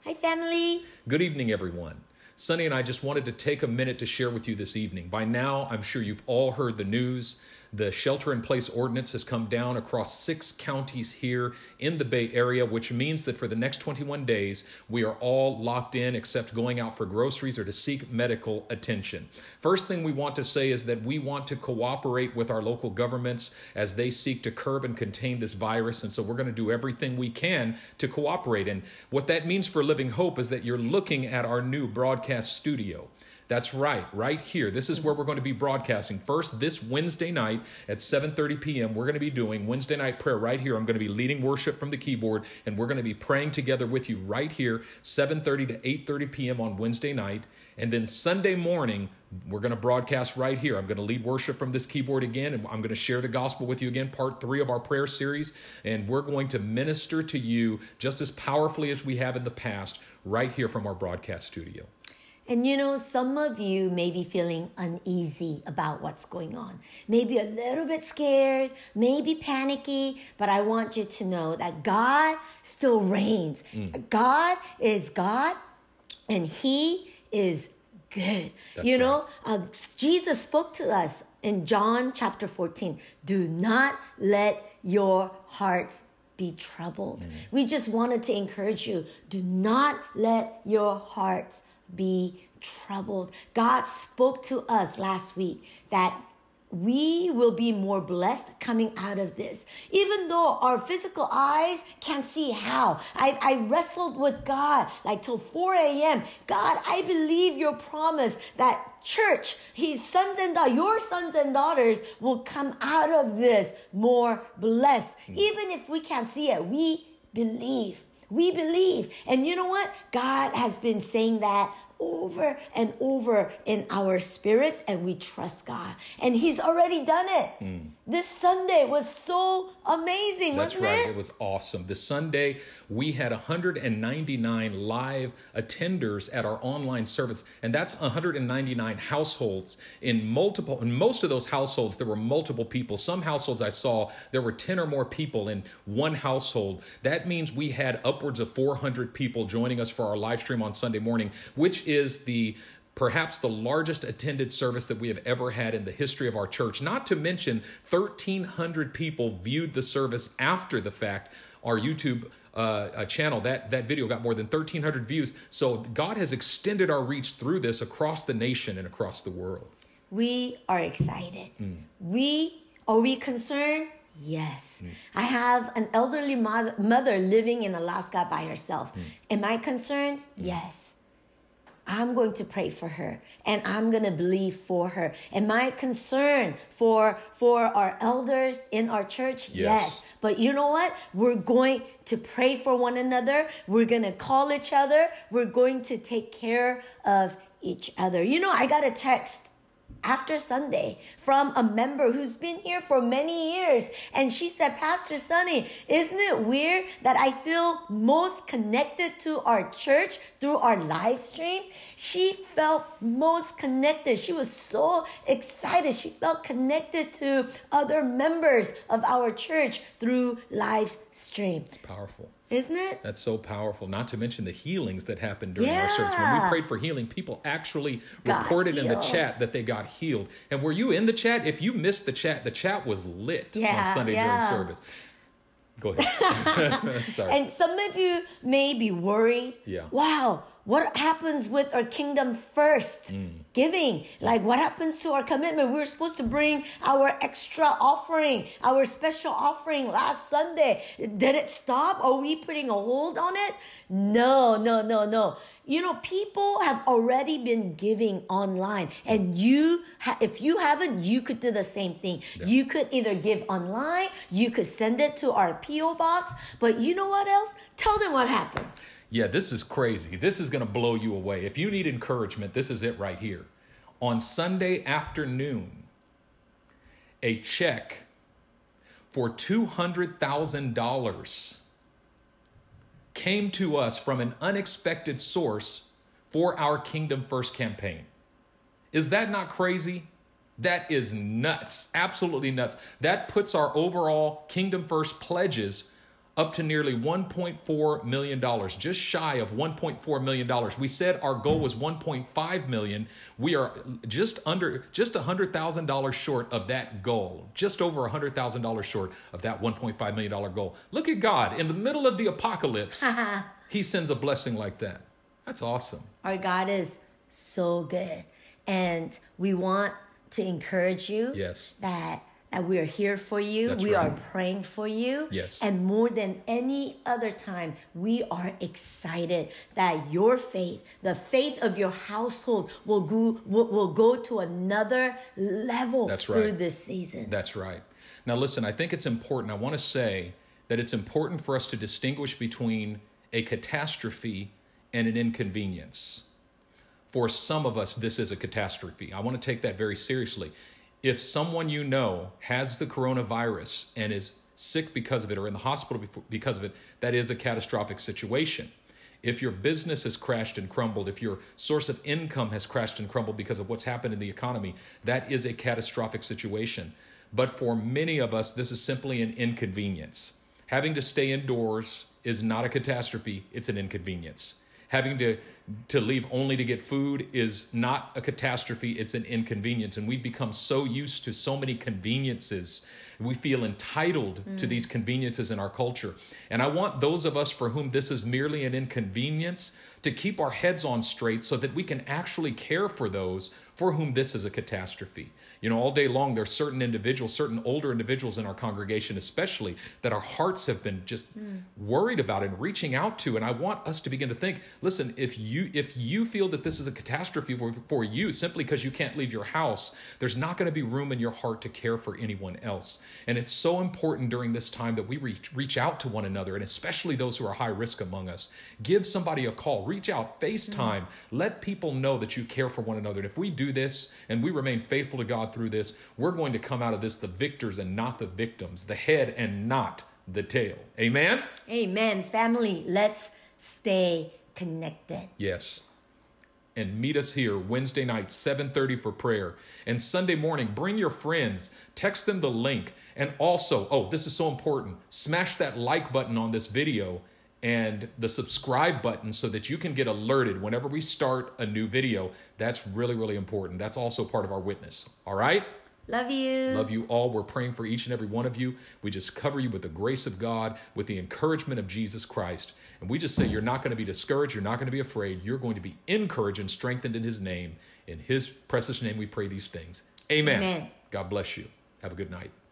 Hi, family. Good evening, everyone. Sunny and I just wanted to take a minute to share with you this evening. By now, I'm sure you've all heard the news. The shelter-in-place ordinance has come down across 6 counties here in the Bay Area, which means that for the next 21 days, we are all locked in except going out for groceries or to seek medical attention. First thing we want to say is that we want to cooperate with our local governments as they seek to curb and contain this virus. And so we're going to do everything we can to cooperate. And what that means for Living Hope is that you're looking at our new broadcast studio. That's right here. This is where we're going to be broadcasting. First, this Wednesday night at 7:30 p.m., we're going to be doing Wednesday night prayer right here. I'm going to be leading worship from the keyboard, and we're going to be praying together with you right here, 7:30 to 8:30 p.m. on Wednesday night. And then Sunday morning, we're going to broadcast right here. I'm going to lead worship from this keyboard again, and I'm going to share the gospel with you again, part 3 of our prayer series. And we're going to minister to you just as powerfully as we have in the past, right here from our broadcast studio. And you know, some of you may be feeling uneasy about what's going on. Maybe a little bit scared, maybe panicky, but I want you to know that God still reigns. God is God, and He is good. That's you know, Jesus spoke to us in John chapter 14. Do not let your hearts be troubled. We just wanted to encourage you. Do not let your hearts be troubled. God spoke to us last week that we will be more blessed coming out of this. Even though our physical eyes can't see how. I wrestled with God like till 4 a.m. God, I believe your promise that church, His sons and daughters, your sons and daughters will come out of this more blessed. Even if we can't see it, we believe. We believe. And you know what? God has been saying that over and over in our spirits, and we trust God. And He's already done it. This Sunday was so amazing, wasn't it? That's right. It was awesome. This Sunday, we had 199 live attenders at our online service, and that's 199 households. In most of those households, there were multiple people. Some households I saw, there were 10 or more people in one household. That means we had upwards of 400 people joining us for our live stream on Sunday morning, which is perhaps the largest attended service that we have ever had in the history of our church. Not to mention 1,300 people viewed the service after the fact. Our YouTube channel, that video got more than 1,300 views. So God has extended our reach through this across the nation and across the world. We are excited. Are we concerned? Yes. I have an elderly mother living in Alaska by herself. Am I concerned? Yes. I'm going to pray for her, and I'm going to believe for her. Am I concerned for our elders in our church? Yes. But you know what? We're going to pray for one another. We're going to call each other. We're going to take care of each other. You know, I got a text after Sunday from a member who's been here for many years. And she said, Pastor Sunny, isn't it weird that I feel most connected to our church through our live stream? She felt most connected. She was so excited. She felt connected to other members of our church through live stream. It's powerful. Isn't it? That's so powerful. Not to mention the healings that happened during our service. When we prayed for healing, people actually reported in the chat that they got healed. And were you in the chat? If you missed the chat was lit on Sunday during service. Go ahead. Sorry. And some of you may be worried. Wow, what happens with our Kingdom First giving? Like, what happens to our commitment? We were supposed to bring our extra offering, our special offering last Sunday. Did it stop? Are we putting a hold on it? No. You know, people have already been giving online, and if you haven't, you could do the same thing. You could either give online, you could send it to our P.O. box, but you know what else? Tell them what happened. Yeah, this is crazy. This is going to blow you away. If you need encouragement, this is it right here. On Sunday afternoon, a check for $200,000 came to us from an unexpected source for our Kingdom First campaign. Is that not crazy? That is nuts. Absolutely nuts. That puts our overall Kingdom First pledges up to nearly $1.4 million, just shy of $1.4 million. We said our goal was $1.5 million. We are just $100,000 short of that goal, just over $100,000 short of that $1.5 million goal. Look at God. In the middle of the apocalypse, he sends a blessing like that. That's awesome. Our God is so good. And we want to encourage you that we are here for you. That's we right. are praying for you. Yes. And more than any other time, we are excited that your faith, the faith of your household will go to another level That's right. through this season. That's right. Now listen, I think it's important. I want to say that it's important for us to distinguish between a catastrophe and an inconvenience. For some of us, this is a catastrophe. I want to take that very seriously. If someone you know has the coronavirus and is sick because of it or in the hospital because of it, that is a catastrophic situation. If your business has crashed and crumbled, if your source of income has crashed and crumbled because of what's happened in the economy, that is a catastrophic situation. But for many of us, this is simply an inconvenience. Having to stay indoors is not a catastrophe, it's an inconvenience. Having to leave only to get food is not a catastrophe, it's an inconvenience. And we've become so used to so many conveniences. We feel entitled to these conveniences in our culture. And I want those of us for whom this is merely an inconvenience to keep our heads on straight so that we can actually care for those for whom this is a catastrophe. You know, all day long, there's certain individuals, certain older individuals in our congregation especially, that our hearts have been just worried about and reaching out to. And I want us to begin to think, listen, if you feel that this is a catastrophe for you simply because you can't leave your house, there's not going to be room in your heart to care for anyone else. And it's so important during this time that we reach out to one another, and especially those who are high risk among us. Give somebody a call, reach out, FaceTime, let people know that you care for one another. And if we do this and we remain faithful to God through this, we're going to come out of this the victors and not the victims, the head and not the tail. Amen? Amen. Family, let's stay connected. Yes. And meet us here Wednesday night, 7:30 for prayer. And Sunday morning, bring your friends, text them the link. And also, this is so important, smash that like button on this video and the subscribe button so that you can get alerted whenever we start a new video. That's really, really important. That's also part of our witness. All right? Love you. Love you all. We're praying for each and every one of you. We just cover you with the grace of God, with the encouragement of Jesus Christ. And we just say you're not going to be discouraged. You're not going to be afraid. You're going to be encouraged and strengthened in his name. In his precious name we pray these things. Amen. Amen. God bless you. Have a good night.